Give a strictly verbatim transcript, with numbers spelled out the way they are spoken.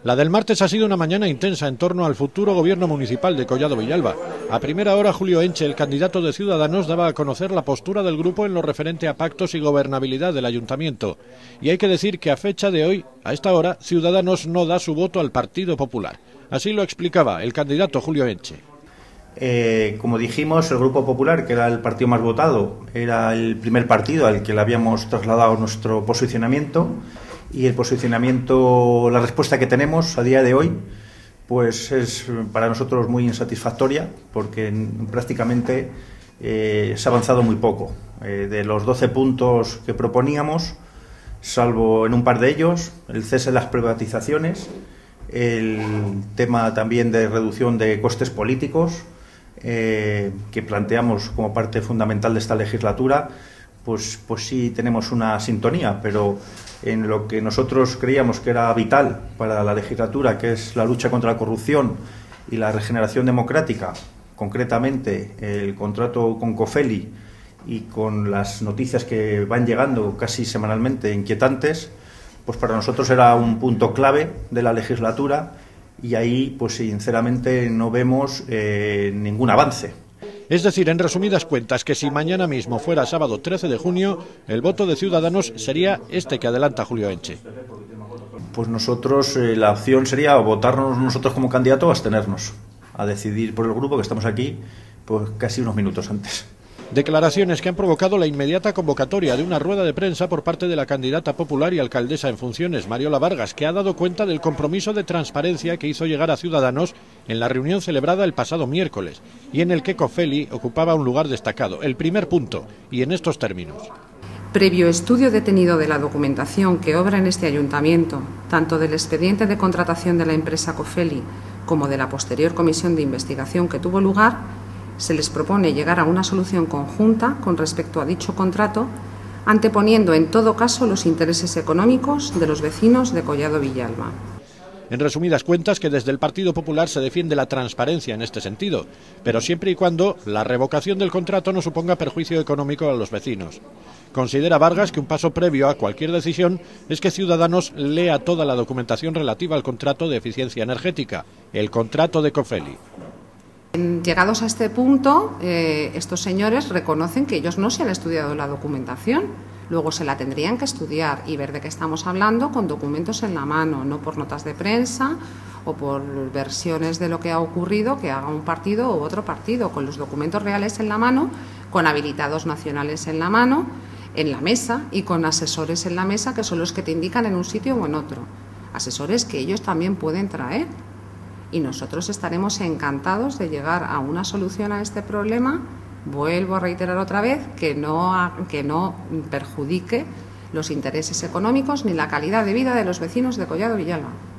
La del martes ha sido una mañana intensa en torno al futuro gobierno municipal de Collado Villalba. A primera hora, Julio Enche, el candidato de Ciudadanos, daba a conocer la postura del grupo en lo referente a pactos y gobernabilidad del ayuntamiento. Y hay que decir que a fecha de hoy, a esta hora, Ciudadanos no da su voto al Partido Popular. Así lo explicaba el candidato Julio Enche. Eh, como dijimos, el Grupo Popular, que era el partido más votado, era el primer partido al que le habíamos trasladado nuestro posicionamiento, y el posicionamiento, la respuesta que tenemos a día de hoy, pues es para nosotros muy insatisfactoria, porque prácticamente eh, se ha avanzado muy poco. Eh, de los doce puntos que proponíamos, salvo en un par de ellos, el cese de las privatizaciones, el tema también de reducción de costes políticos, eh, que planteamos como parte fundamental de esta legislatura, pues, pues sí tenemos una sintonía, pero en lo que nosotros creíamos que era vital para la legislatura, que es la lucha contra la corrupción y la regeneración democrática, concretamente el contrato con Cofeli y con las noticias que van llegando casi semanalmente inquietantes, pues para nosotros era un punto clave de la legislatura, y ahí pues sinceramente no vemos eh, ningún avance. Es decir, en resumidas cuentas, que si mañana mismo fuera sábado trece de junio, el voto de Ciudadanos sería este que adelanta Julio Enche. Pues nosotros, eh, la opción sería votarnos nosotros como candidato o abstenernos, a decidir por el grupo, que estamos aquí pues casi unos minutos antes. Declaraciones que han provocado la inmediata convocatoria de una rueda de prensa por parte de la candidata popular y alcaldesa en funciones, Mariola Vargas, que ha dado cuenta del compromiso de transparencia que hizo llegar a Ciudadanos en la reunión celebrada el pasado miércoles, y en el que Cofeli ocupaba un lugar destacado, el primer punto, y en estos términos. Previo estudio detenido de la documentación que obra en este ayuntamiento, tanto del expediente de contratación de la empresa Cofeli como de la posterior comisión de investigación que tuvo lugar, se les propone llegar a una solución conjunta con respecto a dicho contrato, anteponiendo en todo caso los intereses económicos de los vecinos de Collado Villalba. En resumidas cuentas, que desde el Partido Popular se defiende la transparencia en este sentido, pero siempre y cuando la revocación del contrato no suponga perjuicio económico a los vecinos. Considera Vargas que un paso previo a cualquier decisión es que Ciudadanos lea toda la documentación relativa al contrato de eficiencia energética, el contrato de Cofeli. Llegados a este punto, eh, estos señores reconocen que ellos no se han estudiado la documentación, luego se la tendrían que estudiar y ver de qué estamos hablando con documentos en la mano, no por notas de prensa o por versiones de lo que ha ocurrido que haga un partido u otro partido, con los documentos reales en la mano, con habilitados nacionales en la mano, en la mesa, y con asesores en la mesa que son los que te indican en un sitio o en otro, asesores que ellos también pueden traer. Y nosotros estaremos encantados de llegar a una solución a este problema. Vuelvo a reiterar otra vez que no, que no perjudique los intereses económicos ni la calidad de vida de los vecinos de Collado Villalba.